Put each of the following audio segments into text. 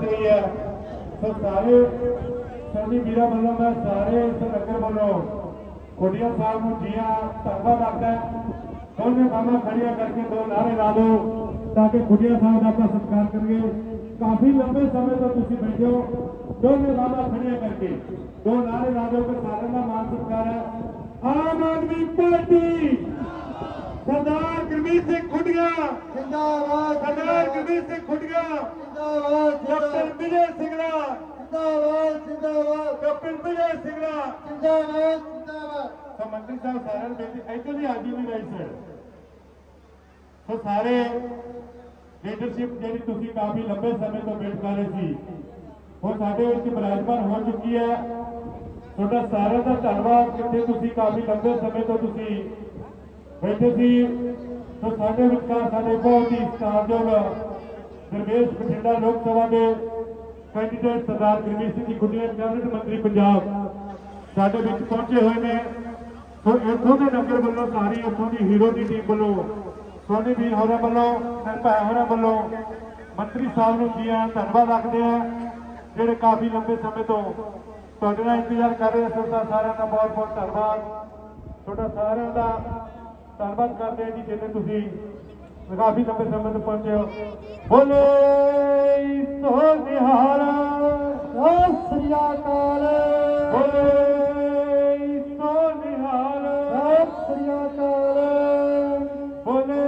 हुई है। तो सारे सभी वीर वालों मैं सारे इस नगर वालों खुडिया साहब को जी धन्यवाद आता है। दोनों बाबा खड़िया करके दो नारे ला दो ताकि खुडिया साहब का आप सत्कार करिए। काफी लंबे समय तो तुम बैठे हो, दोनों बाबा खड़िया करके दो नारे ला दो कि सारे का मान सत्कार है। आम आदमी पार्टी सरदार गुरमीत सिंह खुडिया जिंदाबाद, सरदार गुरमीत सिंह खुडिया जिंदाबाद, कैप्टन विजय सिंगला जिंदाबाद जिंदाबाद, कैप्टन विजय सिंगला जिंदाबाद जिंदाबाद। तो मंत्री साहब सारे बेनती इधर भी हाजी नहीं रही सर। तो सारे लीडरशिप जी तुम काफी लंबे समय तो वेट कर रहे थे वो साढ़े विराजमान हो चुकी है। थोड़ा सारे का धन्यवाद कितने तुम काफी लंबे समय तो तुम बैठे सी। तो साढ़े विचार साढ़े बहुत ही सत्कारयोग दरवेश बठिंडा लोक सभा के कैंडीडेट सरदार गुरमीत सिंह जी खुडिया कैबिनेट मंत्री पंजाब साढ़े विच पहुंचे हुए हैं। तो इतों के नगर वालों सारी उतों की हीरो की टीम वालों सोनी भी होर वालों भैन होर वालों मंत्री साहब को जी धन्यवाद रखते हैं जोड़े काफ़ी लंबे समय तो इंतजार कर रहे हैं। तुहाडा सारिਆਂ का बहुत बहुत धन्यवाद। थोड़ा सारिਆਂ का धन्यवाद करते हैं जी जिन्हें तुम काफ़ी लंबे समय तो पहुंचे हो। बोले सो निहाल सत श्री अकाल, बोले सो निहाल सत श्री अकाल, बोले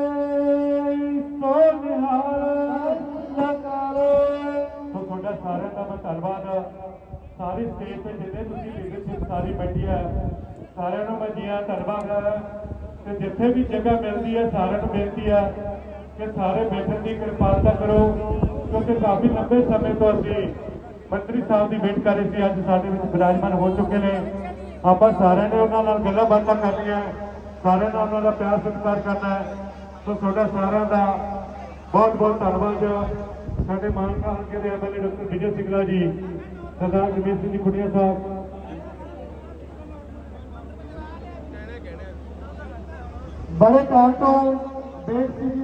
सो निहाल सत श्री अकाल। तो थोड़ा सारे का मैं धन्यवाद सारी स्टेज पर जिन्हें लीडरशिप सारी बैठी है सारे मैं जी धन्यवाद। जिथे भी जगह मिलती है सारे बेनती है कि सारे बैठने की कृपालता करो क्योंकि काफ़ी लंबे समय तो अभी मंत्री साहब की वेट कर रहे थे। अज साढ़े विराजमान हो चुके हैं। आप सारे ने उन्होंने गल्लां बातां करनियां, सारे उन्होंने प्यार सत्कार करना है। तो थोड़ा सारा का बहुत बहुत धन्यवाद। साढ़े मानसा हल्के के एमएलए डॉक्टर विजय सिंगला जी, सरदार गुरमीत सिंह जी खुडिया साहब, बड़े काल तो वेट सी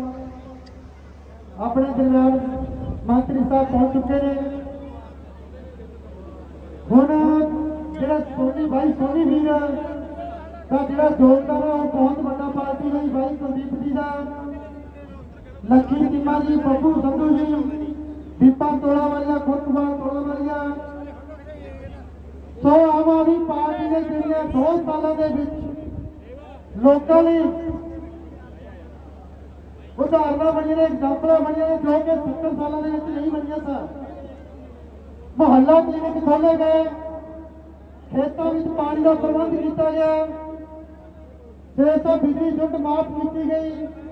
अपने दरम्यान मंत्री साहब पहुंच चुके हैं। हुण जो सोनी भाई सोनी वीर का जो योगदान है वो बहुत बड़ा पार्टी रही भाई कुलदीप जी का, लक्की चीमा जी, बब्बू संधू जी, दीपा तोड़ा वालिया, खुदकुमार तोड़ा वालिया। सो आम आदमी पार्टी ने ਜਿਹੜੀਆਂ 2 सालों के लोगों ने उदाहरण बनी ने एग्जाम्पल बनी ने जो कि 70 सालों के नहीं बनिया था। मुहल्ला क्लिनिक खोले गए, खेतों में पानी का प्रबंध किया गया, 600 बिजली जुट माफ की गई।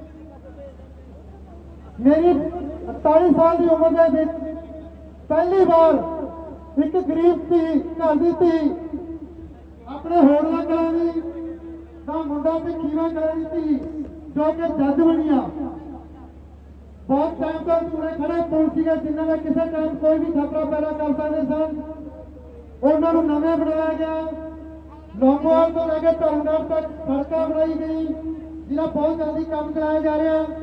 मेरी 48 साल की उम्र के पहली बार एक गरीब थी घर की थी अपने होरना करानी का मुंडा से खीवा करानी थी जो कि जज बनिया। बहुत टाइम तक पूरे खड़े पुलिस के जिन्होंने किसी टाइम कोई भी खतरा पैदा कर सकते सन उन्होंने नवे बनाया गया। लौंगोवाल तो लगे धर्मगढ़ तक सड़क बनाई गई जिन्हें बहुत जल्दी काम कराया जा रहा है।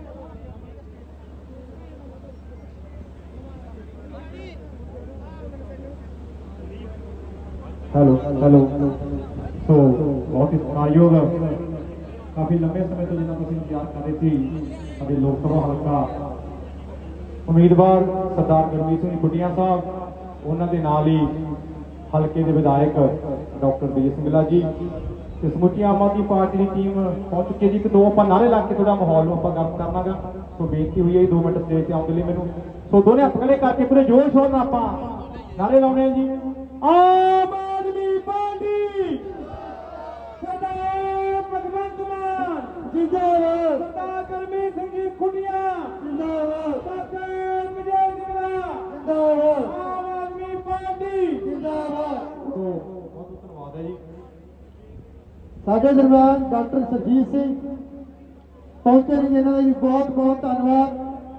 हेलो हेलो तो बहुत ही सत्कारयोग काफ़ी लंबे समय तो जिन्होंने तुम इंतजार कर रहे थे अभी लोक सभा हल्का उम्मीदवार सरदार गुरमीत सिंह खुडिया साहब, उन्होंने नाल ही हल्के के विधायक डॉक्टर विजय सिंगला जी, समुची आम आदमी पार्टी की टीम पहुंच चुकी है जी। एक दो आप नारे ला के थोड़ा माहौल आप गर्म करना गा। तो बेनती हुई है 2 मिनट स्टेज से आने लिए मैनू। सो दोनों हथ खड़े करके पूरे जोर शोर में आप नारे लाने जी। आम आदमी पार्टी सरदार भगवंत मान जिंदाबाद, सरदार गुरमीत सिंह जी खुडिया जिंदाबाद, सरदार विजय सिंगला जिंदाबाद, आम आदमी पार्टी जिंदाबाद। तो बहुत धन्यवाद है जी। साडे दरम्यान डॉक्टर सरजीत सिंह पहुंचे ने, जिन्हों का भी बहुत बहुत धन्यवाद।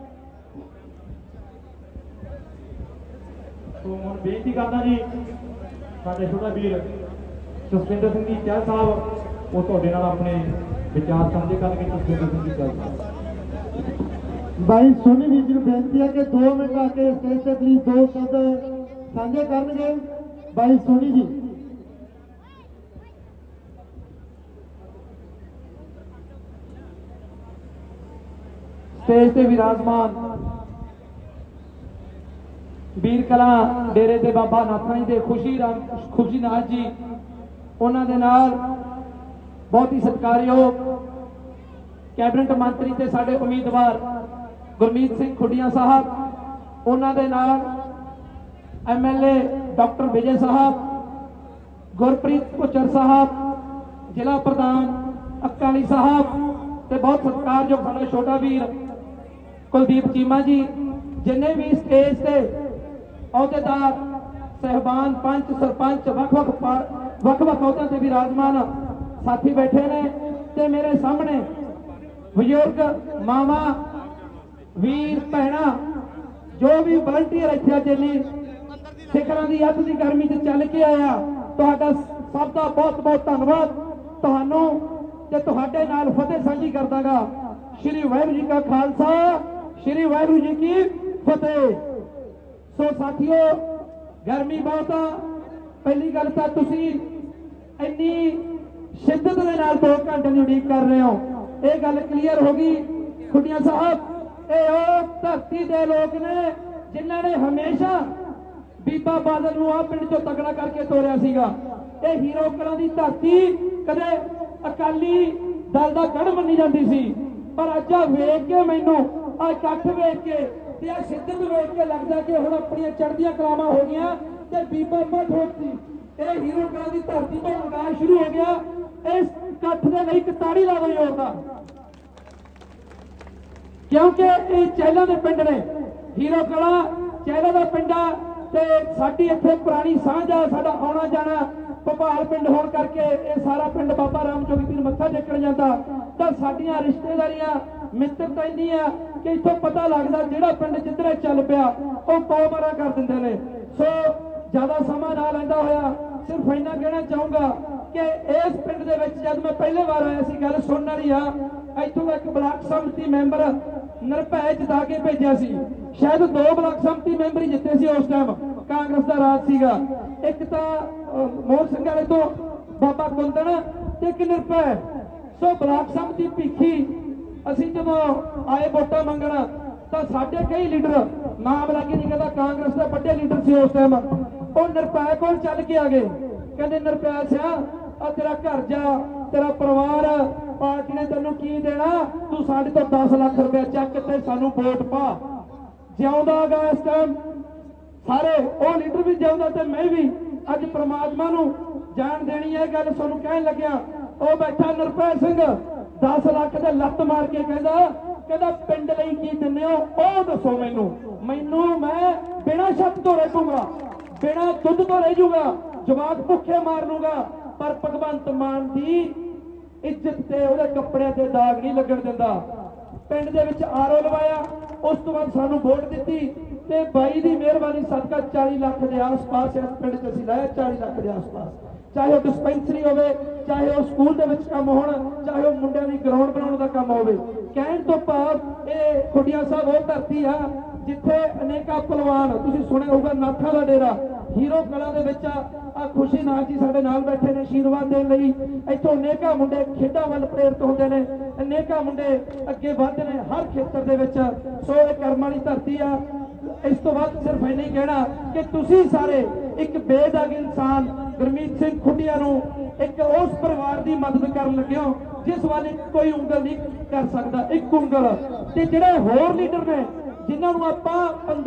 तो हम बेनती करना जी साडे छोटा वीर जसविंदर सिंह जी चहल साहब वो तुहाडे नाल अपने विचार साझे करके। जसविंदर सिंह जी चहल साहब भाई सोनी वीर जी बेनती है कि 2 मिनट आके स्टेज से प्लीज 2 शब्द साझे करनगे। भाई सोनी जी स्टेज से विराजमान वीर कला डेरे के बाबा नाथा जी के खुशी नाथ जी उन्होंने नाल बहुत ही सत्कारयोग कैबिनेट मंत्री ते साडे उम्मीदवार गुरमीत सिंह खुडिया साहब उन्होंने नाल MLA डॉक्टर विजय साहब गुरप्रीत भुच्चर साहब जिला प्रधान अकाली साहब ते बहुत सत्कारयोग साडा छोटा वीर कुलदीप चीमा जी जिन्हें भी स्टेज से अहुदेदार सहबान पंच सरपंच वख अहुदों से विराजमान साथी बैठे ने ते मेरे सामने बजुर्ग मावा वीर भैणा जो भी वलंटियर इत्थे जिन्नी सिखरां दी अत की गर्मी च चल के आया तुहाडा सब का बहुत बहुत धन्नवाद। तुहानूं ते तुहाडे नाल फतेह साझी करदागा। श्री वाहिगुरू जी का खालसा श्री वाहिगुरू जी की फतेह। सो साथियों गर्मी बहुत आ। पहली गल तां तुसीं इन्नी शिद्दत दे नाल 2 घंटे की उड़ीक कर रहे हो, ये गल क्लीयर होगी। खुडिया साहब ये धरती दे लोग ने जिन्हां ने हमेशा बीबा बादल नूं आ पिंड चों तगड़ा करके तोड़िया सीगा। ये हीरो कलां दी धरती कदे अकाली दल दा गढ़ मन्नी जाती सी, पर अज वेख के मैनू आ इकट्ठ वेख के ते आ शिद्दत वेख के लगदा कि हुण अपणियां चढ़दियां कलावां हो गईयां ते बीबा मठ होती ये हीरो कलां दी धरती तो आगाज शुरू हो गया। इस इकट्ठ दे लई एक ताड़ी ला दो जोरदार, क्योंकि ये चैला दे पिंड ने। हीरो कला चैला दा पिंड आ ते साडी इत्थे पुरानी सांझ आ, साडा आउणा जाना भोपाल पिंड होण करके ये सारा पिंड बाबा राम जोगी पीर मत्था टेकण जांदा तां साडीआं रिश्तेदारियां मित्रता इंदियां कि इत्थों पता लगदा जिहड़ा पिंड जिधरे चल पिया ओह पौमारा कर दिंदे ने। सो ज़्यादा समा ना लैंदा होया सिर्फ इन्ना कहना चाहूँगा कि इस पिंड दे विच जद मैं पहले बार आया सी गल सुनन वाली आ। इत्थों एक ब्लाक समति मैंबर निरभै जिता के भेजिया सी, शायद 2 ब्लाक समति मैंबर ही जिते सी उस टाइम कांग्रेस का राज सीगा। एक तां मोहन सिंह वाले तो बाबा कुंदन ते एक निरभै। सो ब्लाक समति भीखी असीं जदों आए वोटां मंगण तां साडे कई लीडर नाम लगे नहीं कहता कांग्रेस के बड़े लीडर से उस टाइम वो निरभै कोल चल के आ गए, कहते निरभै सिया आ तेरा घर जा तेरा परिवार पार्टी ने तेनों की देना, तू साढ़े तो 10 लाख रुपया चक ते सानू वोट पा। जिउंदा गा इस टाइम सारे वो लीडर भी जिउंदा ते मैं भी अज परमात्मा नू जान देनी है गल सानू कहन लग्या। वो बैठा निरभै सिंह 10 लाख दे लत्त मार के कहदा पिंड लई की दिंदे हो ओ दसो मैनू, मैनू मैं बिना छत तो रह जाऊंगा, बिना दुध तो रह जाऊंगा, जवाक भुखे मार लूंगा, पर भगवंत मान की इज्जत ते उहदे कपड़े ते दाग नहीं लगन दिंदा। पिंड दे विच आरओ लवाया, उस तो बाद सानू वोट दित्ती ते बाई दी मेहरबानी सदका 40 लाख के आस-पास इस पिंड च असीं लाया, 40 लाख के आस-पास। चाहे वह डिस्पेंसरी होवे, चाहे वह स्कूल दे विच काम होण, चाहे वह मुंडियां दी ग्राउंड बनाउण दा काम होवे। कहण तो भाव ये खुडिया साहब वो धरती आ जिथे अनेका पहलवान तुसीं सुणिया होगा नाथा दा डेरा हीरो कला दे विच आ खुशी नाथ जी साडे नाल बैठे ने आशीर्वाद देण लई। इत्थों अनेका मुंडे खेडां वल प्रेरित होंदे ने, अनेका मुंडे अगे वधदे ने हर खेतर दे विच। सो ये कर्म वाली धरती आ। इस तो बाद सिर्फ इन्ना ही कहना कि तुसीं सारे एक बेदाग इंसान गुरमीत सिंह खुडिया नूं एक उस परिवार की मदद करन लगे हो जिस वाले कोई उंगल नहीं कर सकता, एक उंगल ते जिहड़े होर लीडर ने जिन्हां नूं आपां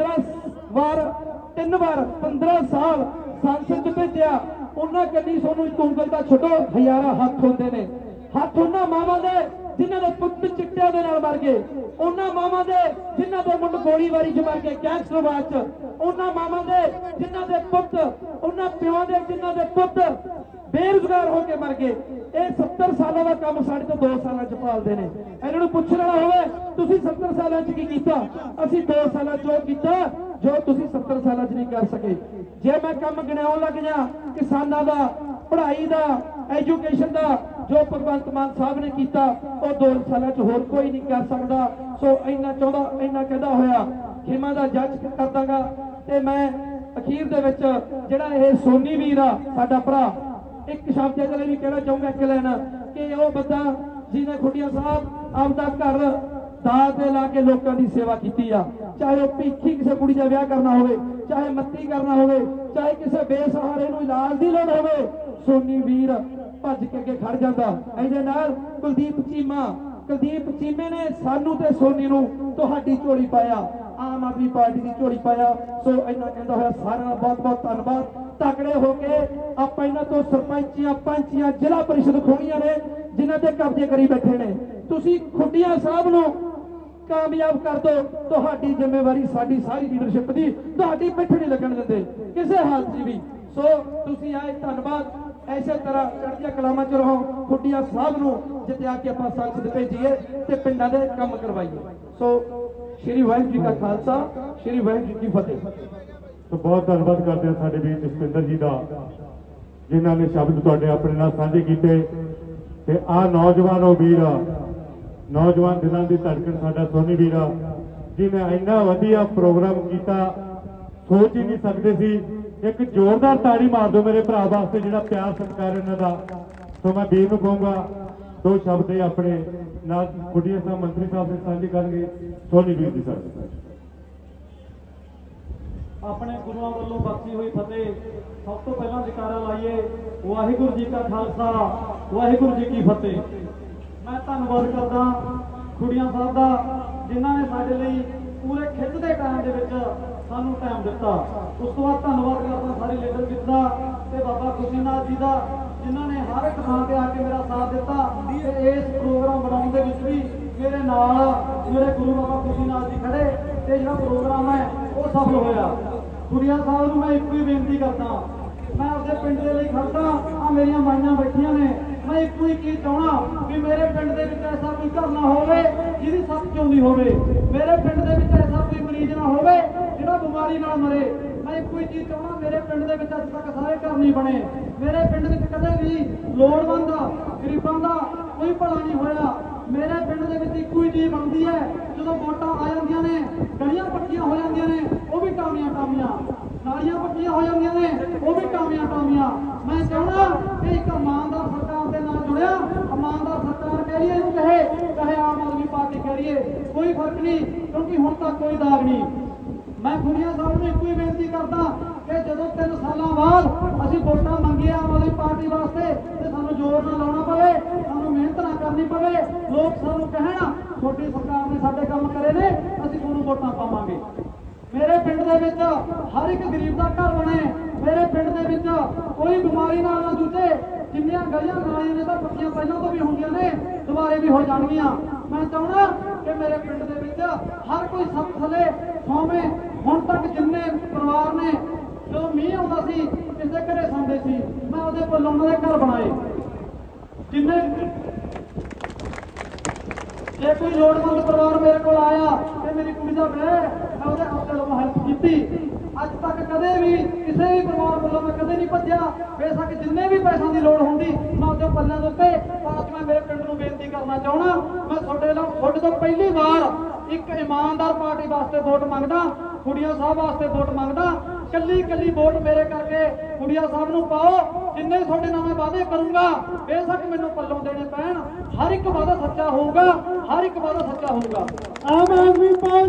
3 वार 15 साल संसद च भेजिया उन्हां कन्नी सोनू एक उंगल दा छड्डो हज़ारां हाथ होंदे ने। हाथ उन्हां मावां दे जिन्हां दे पुत्त चिट्टिਆਂ ਦੇ ਨਾਲ मर गए, उन्हां मावां दे जिन्हां दे मुंड गोलीबारी च मर गए गैंगस्टरवाद च, उन्हां मावां दे जिन्हां दे पुत्त, उन्हां प्यों दे जिन्हां दे पुत्त बेरोजगार होकर मर गए। ये 70 सालों का काम साढ़े तो 2 सालों च पालते हैं। इन्होंने पूछने वाला होवे तुसीं 70 सालों च की कीता? असीं 2 सालों च कीता जो तुसीं 70 सालों च नहीं कर सके। जे मैं काम गिनाउण लग जा किसानां दा पढ़ाई का एजुकेशन का जो भगवंत मान साहब ने किया वो 2 सालों च होर कोई नहीं कर सकता। सो इन्ना चाहता इन्ना कहता होया खिमा का जज कर दांगा। ते मैं अखीर दे विच जिहड़ा ये सोनी वीर आ साडा भरा एक शब्द इहदे लई भी कहना चाहूँगा एक लाइन कि वो बंदा जिन्हें खुटिया साहब आपदा घर दाल ते ला के लोगों की सेवा की आ, चाहे वह भीखी किसी कुड़ी का विआह करना हो, चाहे मत्ती करना हो, चाहे किसी बेसहारे नूं इलाज की लोड़ हो, सोनी वीर भज के अगे खड़ जाता। इहदे नाल कुलदीप चीमे ने सानू ते सोनी नूं तुहाडी झोली पाया, आम आदमी पार्टी की झोली पाया। सो इन्ना कहता होया सारिआं दा बहुत बहुत धन्नवाद। तकड़े होके आपां इन्हां तो सरपंचियां पंचियां जिला परिषद खोणीਆਂ ने जिन्हां ते कब्जे करी बैठे ने। तुसीं खुटिया साहब नूं कामयाब कर दो, तुहाडी जिम्मेवारी साडी सारी लीडरशिप दी, तुहाडी पिੱਠ नहीं लगन दिंदे किसी हाल च भी। सो तुसीं आए धन्नवाद। इसे तरह चढ़दियां कलामां च रहो, खुटिया साहब नूं जित्या के आपां संसद भेजीए ते पिंडां दे काम करवाईए। सो श्री वाहिगुरू जी का खालसा, श्री वाहिगुरू जी की फतेह। तो बहुत धन्यवाद करते हैं साडे वीर जसविंदर जी का जिन्हां ने शब्द तुहाडे अपने नाल साझे कीते। ते आ नौजवान वीर नौजवान दिलों की धड़कन साडा सोनी वीर जिन्हें इन्ना वधिया प्रोग्राम किया सोच ही नहीं सकते सी। एक जोरदार ताड़ी मार दो मेरे भरा वास्ते जिहड़ा प्यार सत्कार इन्हां दा। तो मैं वीर नूं कहूँगा 2 शब्द अपने नाल खुटिया साहब मंत्री साहब से साझे करनगे। सोनी वीर जी साहब अपने गुरुआं वालों बख्शी हुई फतेह। सब तो पहला जकारा लाइए वाहिगुरू जी का खालसा वाहिगुरू जी की फतेह। मैं धन्नवाद करदा खुड़िया साहब का जिन्हों ने साडे लई पूरे खिੱਚਦੇ टाइम दे विच सानू टाइम दिता। उस तो बाद धन्नवाद करदा सारी लीडरशिप का ते बाबा खुशीनाथ जी का जिन्हों ने हर एक थां ते आके मेरा साथ दिता। इस प्रोग्राम बनाने दे विच भी मेरे नाल मेरे गुरु बाबा खुशीनाथ जी खड़े ते जिहड़ा प्रोग्राम है वो सफल होया। खुड़िया साहब नूं मैं एक ही बेनती करदा, मैं अपने पिंड दे लई खड़दा आ मेरियां माइयां बैठियां ने। मैं एक ही चीज चाहना कि मेरे पिंड दे विच ऐसा कोई घर ना होवे जिहदी सੱਤ चौंदी होवे, मेरे पिंड दे विच ऐसा कोई मरीज ना होवे जिहड़ा बीमारी नाल मरे। मैं एक ही चीज चाहना मेरे पिंड दे विच अज तक सारे घर नहीं बने, मेरे पिंड विच कदे भी लोड़वंद गरीबां दा कोई भला नहीं होया। मेरे पिंड दे विच एक ही चीज बनदी है जदों वोटां आ जांदियां ने गलियां पक्कियां हो जांदियां ने वो भी टामियां नालियां पक्कियां हो जांदियां ने वो भी टामियां। मैं चाहना कि एक ईमानदार सरकार के नाल जुड़िया, ईमानदार सरकार कह रही है चाहे आम आदमी पार्टी कह रही है, कोई फर्क नहीं क्योंकि हुण तक कोई दाग नहीं। मैं खुड़िया साहब नूं एक ही बेनती करदा कि जदों 3 सालां बाद असीं वोटां मंगी आम आदमी पार्टी वास्ते ते सानूं जोर ना लाउणा पवे, सानूं मेहनत ना करनी पवे, लोग सानूं कहण छोटी सरकार ने साडे काम करे ने असीं तुहानूं वोटां पावांगे। मेरे पिंड दे विच हर एक गरीब का घर बने, मेरे पिंड दे विच कोई बीमारी नाल ना जूझे। जिन्नियां गलियां नालियां ने तां पक्कियां पहलां तो भी होंदियां ने दुबारे भी हो जाणगीਆਂ। मैं चाहना कि मेरे पिंड दे विच हर कोई सब थले सौवे। हुण तक जिन्ने परिवार ने जो मींह आउंदा सी किसे घरे सौंदे सी, मैं ਉਹਦੇ ਕੋਲ ਉਹਨਾਂ ਦੇ घर बनाए। जिन्ने जे कोई लोड़वंद परिवार मेरे को आया कि मेरी कुड़ी का विआह मैं ਉਹਦੇ हफ्ते लोगों हेल्प की। अज तक कदे भी किसी भी परिवार वालों मैं कदे नहीं भज्या, बेशक जिन्ने भी पैसों की लोड़ होंगी मैं उसके पल्ले के उत्ते। आज मैं मेरे पिंड नूं बेनती करना चाहना, मैं तुहाडे तो पहली बार एक ईमानदार पार्टी वास्ते वोट मंगदा, खुड़िया साहब वास्ते वोट मंगदा। कली वोट मेरे करके खुड़िया साहब नूं पाओ। जिन्ने तुहाडे नाल मैं वादे करूंगा बेशक मैनूं पल्लों देने पैण, हर एक वादा सच्चा होऊगा, हर एक वादा सच्चा होऊगा। आम आदमी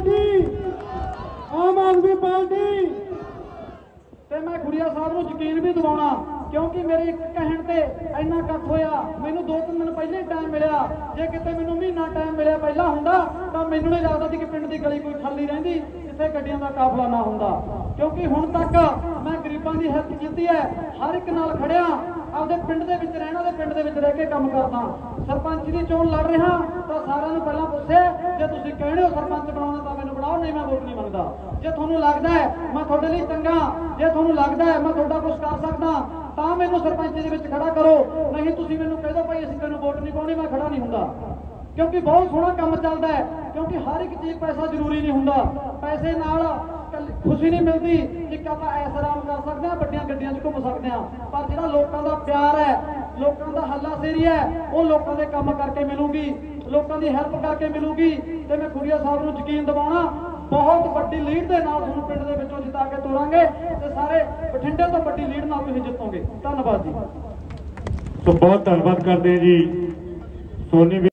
पार्टी ते मैं खुड़िया साहब नूं यकीन भी दिवाउणा क्योंकि मेरे एक कहण ते इन्ना कट होया। मैनूं 2-3 दिन पहले टाइम मिलिया, जे किते मैनूं महीना टाइम मिलिया पहला हुंदा तां मैनूं नहीं लगदा सी कि पिंड दी गली कोई खाली रहिंदी जिथे गड्डियां दा काफला ना हुंदा। क्योंकि हुण तक मैं गरीबां दी हेल्प कीती है, हर एक नाल खड़िया, आपदे पिंड दे विच रहना ते पिंड दे विच रह के काम करदा। सरपंच दी चोण लड़ रहा तां सारिआं नूं पहिलां पुੱਛे जे तुसीं कहणे हो सरपंच बनाउणा तां मैनूं बनाओ, नहीं मैं वोट नहीं मंगदा। जे तुहानूं लगदा है मैं तुहाडे लई चंगा, जे तुहानूं लगदा है मैं तुहाडा कुछ कर सकदा तां मैनूं सरपंच दे विच खड़ा करो, नहीं तुसीं मैनूं कह दो भाई असीं तैनूं वोट नहीं पाउणी, मैं खड़ा नहीं हुंदा। क्योंकि बहुत सोहना काम चलदा है, क्योंकि हर एक चीज़ पैसा जरूरी नहीं हुंदा। पैसे नाल ਖੁਸ਼ੀ ਨਹੀਂ ਮਿਲਦੀ। ਇੱਕ ਆਪਾਂ ਐਸ ਆਰਾਮ ਕਰ ਸਕਦੇ ਹਾਂ, ਵੱਡੀਆਂ ਗੱਡੀਆਂ 'ਚ ਘੁੰਮ ਸਕਦੇ ਹਾਂ, ਪਰ ਜਿਹੜਾ ਲੋਕਾਂ ਦਾ ਪਿਆਰ ਹੈ, ਲੋਕਾਂ ਦਾ ਹੱਲਾ ਸ਼ੇਰੀ ਹੈ, ਉਹ ਲੋਕਾਂ ਦੇ ਕੰਮ ਕਰਕੇ ਮਿਲੂਗੀ, ਲੋਕਾਂ ਦੀ ਹੈਲਪ ਕਰਕੇ ਮਿਲੂਗੀ। ਤੇ ਮੈਂ ਖੁੜੀਆ ਸਾਹਿਬ ਨੂੰ ਯਕੀਨ ਦਿਵਾਉਣਾ, ਬਹੁਤ ਵੱਡੀ ਲੀਡ ਦੇ ਨਾਲ ਤੁਹਾਨੂੰ ਪਿੰਡ ਦੇ ਵਿੱਚੋਂ ਜਿਤਾ ਕੇ ਤੋਰਾਂਗੇ ਤੇ ਸਾਰੇ ਬਠਿੰਡੇ ਤੋਂ ਵੱਡੀ ਲੀਡ ਨਾਲ ਤੁਸੀਂ ਜਿੱਤੋਗੇ। ਧੰਨਵਾਦ ਜੀ। ਸੋ ਬਹੁਤ ਧੰਨਵਾਦ ਕਰਦੇ ਜੀ ਸੋਨੀ।